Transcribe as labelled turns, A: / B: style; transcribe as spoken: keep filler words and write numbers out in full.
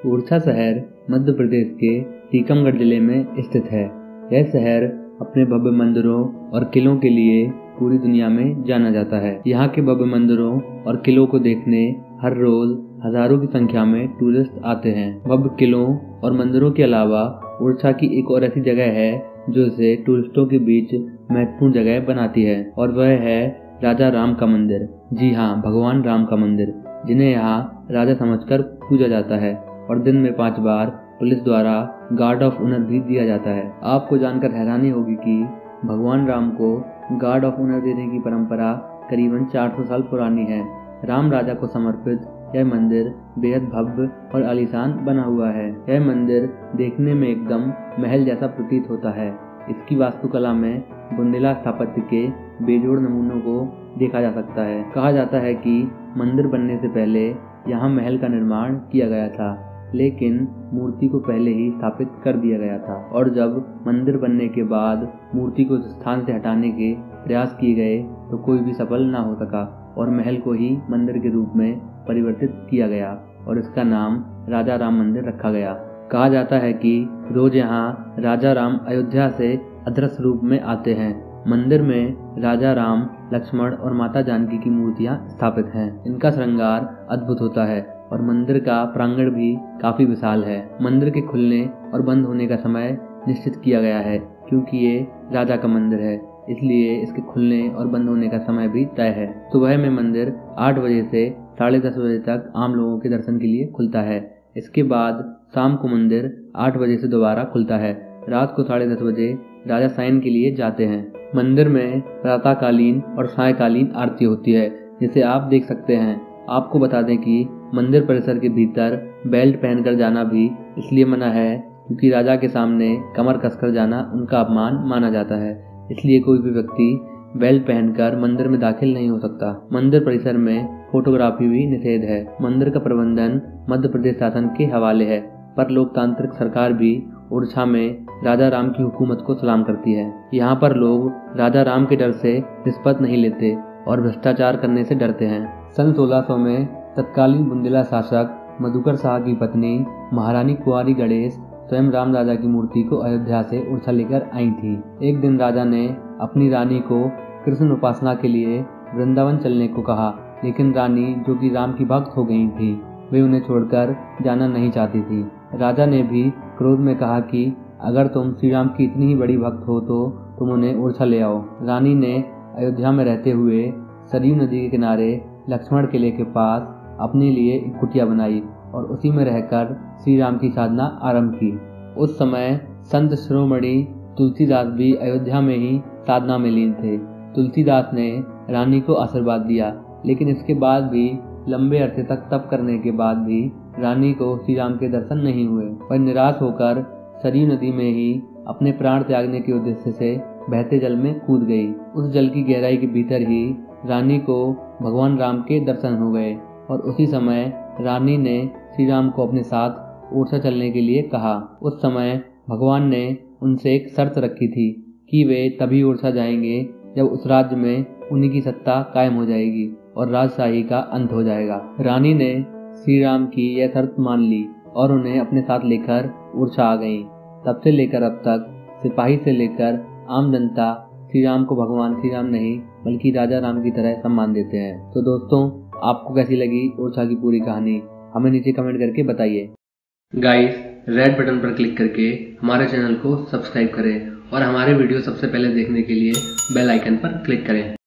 A: ओरछा शहर मध्य प्रदेश के टीकमगढ़ जिले में स्थित है। यह शहर अपने भव्य मंदिरों और किलों के लिए पूरी दुनिया में जाना जाता है। यहाँ के भव्य मंदिरों और किलों को देखने हर रोज हजारों की संख्या में टूरिस्ट आते हैं। भव्य किलों और मंदिरों के अलावा ओरछा की एक और ऐसी जगह है जो इसे टूरिस्टों के बीच महत्वपूर्ण जगह बनाती है, और वह है राजा राम का मंदिर। जी हाँ, भगवान राम का मंदिर, जिन्हें यहाँ राजा समझकर पूजा जाता है और दिन में पांच बार पुलिस द्वारा गार्ड ऑफ ऑनर भी दिया जाता है। आपको जानकर हैरानी होगी कि भगवान राम को गार्ड ऑफ ऑनर देने की परंपरा करीबन चार सौ साल पुरानी है। राम राजा को समर्पित यह मंदिर बेहद भव्य और आलीशान बना हुआ है। यह मंदिर देखने में एकदम महल जैसा प्रतीत होता है। इसकी वास्तुकला में बुंदेला स्थापत्य के बेजोड़ नमूनों को देखा जा सकता है। कहा जाता है कि मंदिर बनने से पहले यहाँ महल का निर्माण किया गया था, लेकिन मूर्ति को पहले ही स्थापित कर दिया गया था, और जब मंदिर बनने के बाद मूर्ति को उस स्थान से हटाने के प्रयास किए गए तो कोई भी सफल ना हो सका और महल को ही मंदिर के रूप में परिवर्तित किया गया और इसका नाम राजा राम मंदिर रखा गया। कहा जाता है कि रोज यहाँ राजा राम अयोध्या से अदृश्य रूप में आते हैं। मंदिर में राजा राम, लक्ष्मण और माता जानकी की मूर्तियां स्थापित हैं। इनका श्रृंगार अद्भुत होता है और मंदिर का प्रांगण भी काफी विशाल है। मंदिर के खुलने और बंद होने का समय निश्चित किया गया है, क्योंकि ये राजा का मंदिर है, इसलिए इसके खुलने और बंद होने का समय भी तय है। सुबह में मंदिर आठ बजे से साढ़े दस बजे तक आम लोगों के दर्शन के लिए खुलता है। इसके बाद शाम को मंदिर आठ बजे से दोबारा खुलता है। रात को साढ़े दस बजे राजा शयन के लिए जाते हैं। मंदिर में प्रातःकालीन और सायंकालीन आरती होती है, जिसे आप देख सकते हैं। आपको बता दें कि मंदिर परिसर के भीतर बेल्ट पहनकर जाना भी इसलिए मना है क्योंकि राजा के सामने कमर कसकर जाना उनका अपमान माना जाता है, इसलिए कोई भी व्यक्ति बेल्ट पहनकर मंदिर में दाखिल नहीं हो सकता। मंदिर परिसर में फोटोग्राफी भी निषेध है। मंदिर का प्रबंधन मध्य प्रदेश शासन के हवाले है, पर लोकतांत्रिक सरकार भी ओरछा में राजा राम की हुकूमत को सलाम करती है। यहाँ पर लोग राजा राम के डर से रिश्वत नहीं लेते और भ्रष्टाचार करने से डरते हैं। सन सोलह सौ में तत्कालीन बुंदेला शासक मधुकर शाह की पत्नी महारानी कुंवारी गणेश स्वयं राम राजा की मूर्ति को अयोध्या से ओरछा लेकर आई थी। एक दिन राजा ने अपनी रानी को कृष्ण उपासना के लिए वृंदावन चलने को कहा, लेकिन रानी, जो कि राम की भक्त हो गई थी, वे उन्हें छोड़कर जाना नहीं चाहती थी। राजा ने भी क्रोध में कहा कि अगर तुम श्री राम की इतनी ही बड़ी भक्त हो तो तुम उन्हें ओरछा ले आओ। रानी ने अयोध्या में रहते हुए सरयू नदी के किनारे लक्ष्मण किले के पास अपने लिए एक कुटिया बनाई और उसी में रहकर श्री राम की साधना आरंभ की। उस समय संत शिरोमणि तुलसीदास भी अयोध्या में ही साधना में लीन थे। तुलसीदास ने रानी को आशीर्वाद दिया, लेकिन इसके बाद भी लंबे अरसे तक तप करने के बाद भी रानी को श्री राम के दर्शन नहीं हुए। वह निराश होकर सरयू नदी में ही अपने प्राण त्यागने के उद्देश्य से बहते जल में कूद गई। उस जल की गहराई के भीतर ही रानी को भगवान राम के दर्शन हो गए और उसी समय रानी ने श्री राम को अपने साथ ओरछा चलने के लिए कहा। उस समय भगवान ने उनसे एक शर्त रखी थी कि वे तभी ओरछा जाएंगे जब उस राज्य में उन्हीं की सत्ता कायम हो जाएगी और राजशाही का अंत हो जाएगा। रानी ने श्री राम की यह शर्त मान ली और उन्हें अपने साथ लेकर ओरछा आ गईं। तब से लेकर अब तक सिपाही से लेकर आम जनता श्री राम को भगवान श्री राम नहीं बल्कि राजा राम की तरह सम्मान देते हैं। तो दोस्तों, आपको कैसी लगी ओरछा की पूरी कहानी, हमें नीचे कमेंट करके बताइए। गाइस, रेड बटन पर क्लिक करके हमारे चैनल को सब्सक्राइब करें और हमारे वीडियो सबसे पहले देखने के लिए बेल आइकन पर क्लिक करें।